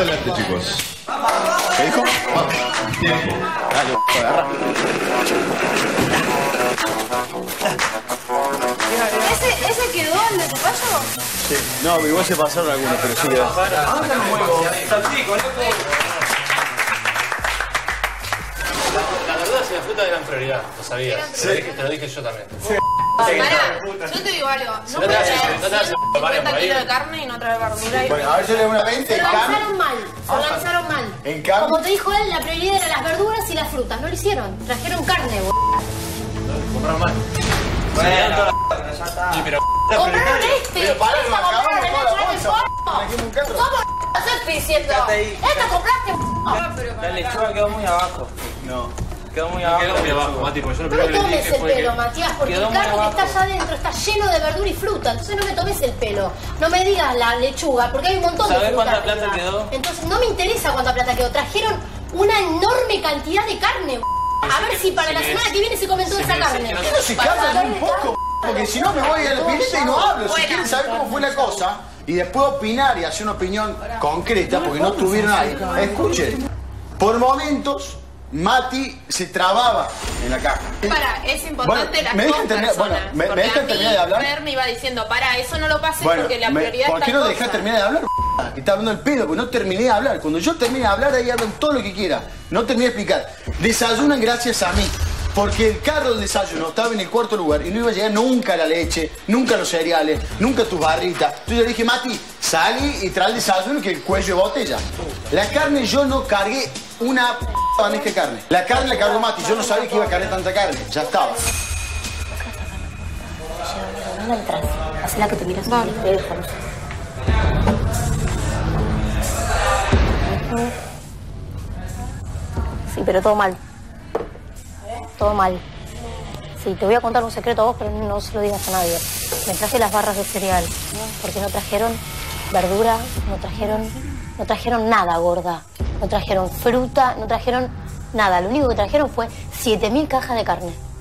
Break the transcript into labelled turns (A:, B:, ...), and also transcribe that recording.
A: Adelante, chicos. ¿Qué dijo?
B: Dale, agarra.
C: ¿Ese quedó el de tu payo?
B: Sí. No, igual se pasaron algunos, pero sí quedó.
D: Las verduras y la fruta eran prioridad, lo sabías. Te lo dije yo también.
C: Pará, yo te digo algo. No puedes traer 150 kilos de carne y no traer verdura.
B: Bueno, a ver, yo le doy una 20
E: Se
B: en carne.
E: organizaron mal.
B: En carne.
E: Como te dijo él, la prioridad era las verduras y las frutas. No lo hicieron. Trajeron carne,
D: Compraron mal. Sí, pero
E: Compraron este.
B: Pero pará,
E: Esta
B: nos acabamos
E: compraron
B: toda la
E: el
B: bolsa. Trajimos un carro.
E: ¿Cómo estoy diciendo? Esta compraste.
F: La lechuga quedó muy abajo.
B: No.
F: Quedó muy abajo.
D: quedó muy abajo, Mati, porque yo lo
E: No me
D: primero que le
E: tomes
D: dije
E: el
D: fue
E: pelo,
D: que...
E: Matías, porque
F: quedó
E: el
F: muy
E: carne que
F: abajo.
E: está allá adentro está lleno de verdura y fruta. Entonces no me tomes el pelo. No me digas la lechuga, porque hay un montón de
F: ¿Sabés
E: fruta.
F: cuánta plata
E: arriba.
F: quedó?
E: Entonces no me interesa cuánta plata quedó. Trajeron una enorme cantidad de carne. A ver si para la semana que viene se comen toda esa carne.
B: ¿Por qué no se callan un poco? Porque si no me voy a la pileta y no hablo. Si quieren saber cómo fue la cosa y después opinar y hacer una opinión concreta, porque no estuvieron ahí, escuchen. Por momentos, Mati se trababa en la caja.
C: Para, es importante
B: Bueno,
C: las
B: me
C: dos
B: dejan terminar-
C: personas.
B: bueno, me
C: porque
B: dejan
C: a
B: terminar de hablar.
C: Fer me iba diciendo, para, eso no lo pases
B: Bueno,
C: porque la prioridad
B: ¿por
C: está
B: qué
C: en
B: no
C: cosa.
B: dejás terminar de hablar? Que está hablando el pedo, porque no terminé de hablar. Cuando yo termine de hablar, ahí hablan todo lo que quiera. No terminé de explicar. Desayunan gracias a mí. Porque el carro del desayuno estaba en el cuarto lugar y no iba a llegar nunca la leche, nunca los cereales, nunca tus barritas. Entonces yo le dije, Mati, salí y trae el desayuno que el cuello de botella. La carne yo no cargué una bandeja de carne. La carne la cargó Mati, yo no sabía que iba a cargar tanta carne. Ya estaba.
E: No entras. Haz la que te miras. Vale. Sí, pero todo mal. Todo mal. Sí, te voy a contar un secreto a vos, pero no se lo digas a nadie. Me traje las barras de cereal, porque no trajeron verdura, no trajeron nada, gorda. No trajeron fruta, no trajeron nada. Lo único que trajeron fue 7000 cajas de carne.